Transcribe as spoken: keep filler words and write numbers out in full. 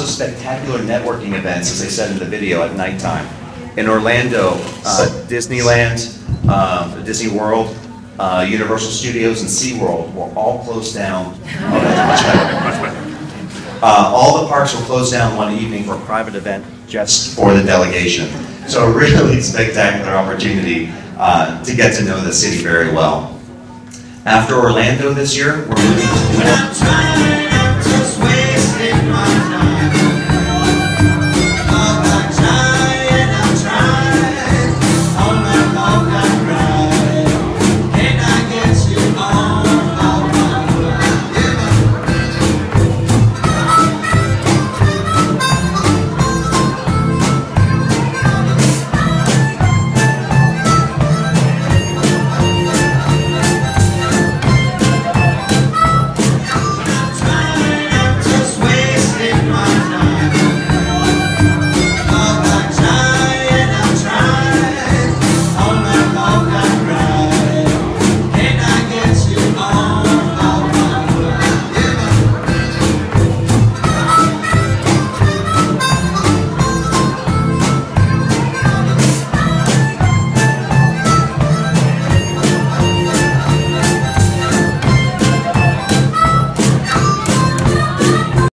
also spectacular networking events, as I said in the video, at nighttime. In Orlando, uh, Disneyland, uh, Disney World, uh, Universal Studios, and SeaWorld were all closed down. Oh, that's much better, much better. Uh, all the parks were closed down one evening for a private event just for the delegation. So a really spectacular opportunity uh, to get to know the city very well. After Orlando this year, we're moving to New York.